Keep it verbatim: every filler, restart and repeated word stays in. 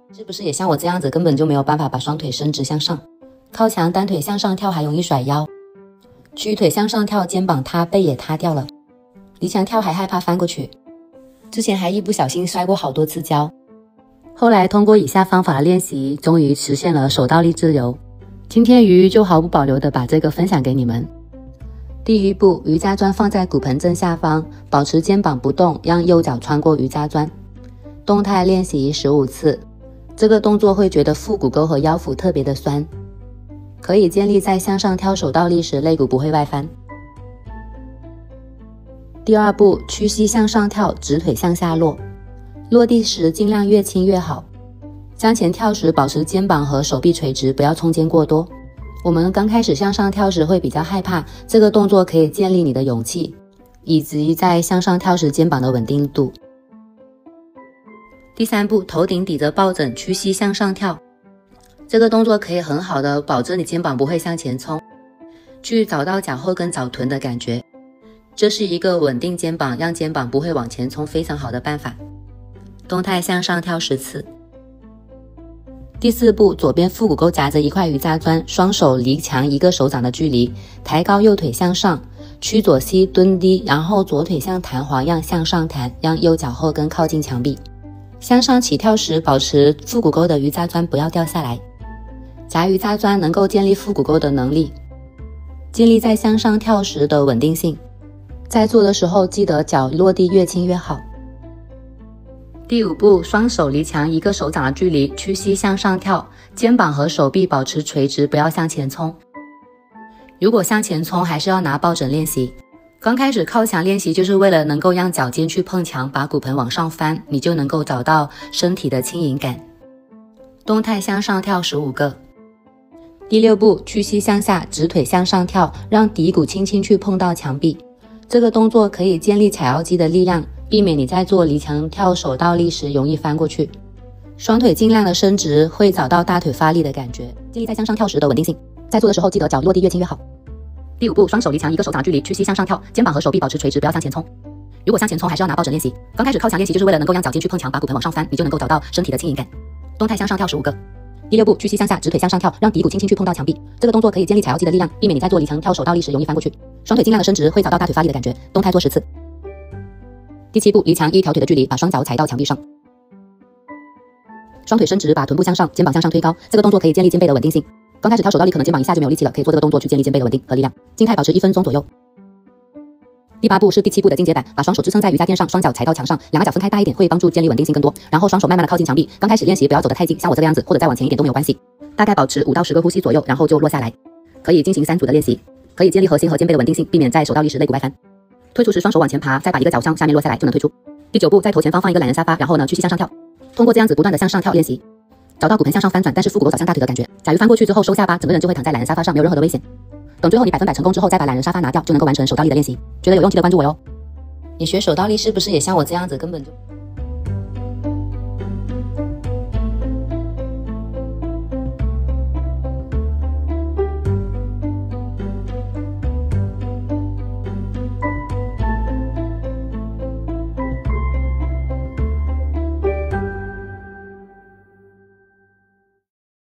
是不是也像我这样子，根本就没有办法把双腿伸直向上？靠墙单腿向上跳还容易甩腰，屈腿向上跳肩膀塌，背也塌掉了。离墙跳还害怕翻过去，之前还一不小心摔过好多次跤。后来通过以下方法的练习，终于实现了手倒立自由。今天鱼就毫不保留的把这个分享给你们。第一步，瑜伽砖放在骨盆正下方，保持肩膀不动，让右脚穿过瑜伽砖。动态练习十五次。这个动作会觉得腹股沟和腰腹特别的酸，可以建立在向上跳手倒立时肋骨不会外翻。第二步，屈膝向上跳，直腿向下落，落地时尽量越轻越好。向前跳时保持肩膀和手臂垂直，不要冲肩过多。我们刚开始向上跳时会比较害怕，这个动作可以建立你的勇气，以及在向上跳时肩膀的稳定度。第三步，头顶抵着抱枕，屈膝向上跳。这个动作可以很好的保证你肩膀不会向前冲，去找到脚后跟找臀的感觉。这是一个稳定肩膀，让肩膀不会往前冲非常好的办法。动态向上跳十次。第四步，左边腹股沟夹着一块瑜伽砖，双手离墙一个手掌的距离，抬高右腿向上，屈左膝蹲低，然后左腿像弹簧一样向上弹，让右脚后跟靠近墙壁。向上起跳时，保持腹股沟的瑜伽砖不要掉下来。夹瑜伽砖能够建立腹股沟的能力，建立在向上跳时的稳定性。在做的时候，记得脚落地越轻越好。第五步，双手离墙一个手掌的距离，屈膝向上跳，肩膀和手臂保持垂直，不要向前冲。如果向前冲，还是要拿抱枕练习。刚开始靠墙练习就是为了能够让脚尖去碰墙，把骨盆往上翻，你就能够找到身体的轻盈感。动态向上跳十五个。第六步，屈膝向下，直腿向上跳，让骶骨轻轻去碰到墙壁。这个动作可以建立踩腰肌的力量，避免你在做离墙跳手倒立时容易翻过去。双腿尽量的伸直，会找到大腿发力的感觉，建立在向上跳时的稳定性。在做的时候，记得脚落地越轻越好。第五步，双手离墙一个手掌距离，屈膝向上跳，肩膀和手臂保持垂直，不要向前冲。如果向前冲，还是要拿抱枕练习。刚开始靠墙练习就是为了能够让脚尖去碰墙，把骨盆往上翻，你就能够找到身体的轻盈感。动态向上跳十五个。第六步，屈膝向下，直腿向上跳，让骶骨轻轻去碰到墙壁。这个动作可以建立踩腰肌的力量，避免你在做离墙跳手倒立时容易翻过去。双腿尽量的伸直，会找到大腿发力的感觉。动态做十次。第七步，离墙一条腿的距离，把双脚踩到墙壁上，双腿伸直，把臀部向上，肩膀向上推高。这个动作可以建立肩背的稳定性。刚开始跳手倒立可能肩膀一下就没有力气了，可以做这个动作去建立肩背的稳定和力量。静态保持一分钟左右。第八步是第七步的进阶版，把双手支撑在瑜伽垫上，双脚踩到墙上，两个脚分开大一点，会帮助建立稳定性更多。然后双手慢慢的靠近墙壁。刚开始练习不要走得太近，像我这个样子，或者再往前一点都没有关系。大概保持五到十个呼吸左右，然后就落下来。可以进行三组的练习，可以建立核心和肩背的稳定性，避免在手倒立时肋骨外翻。退出时双手往前爬，再把一个脚向下面落下来就能退出。第九步，在头前方放一个懒人沙发，然后呢屈膝向上跳。通过这样子不断的向上跳练习，找到骨盆向上翻转，但是腹股沟朝向大腿的感觉。假如翻过去之后收下巴，整个人就会躺在懒人沙发上，没有任何的危险。等最后你百分百成功之后，再把懒人沙发拿掉，就能够完成手倒立的练习。觉得有用记得关注我哟。你学手倒立是不是也像我这样子，根本就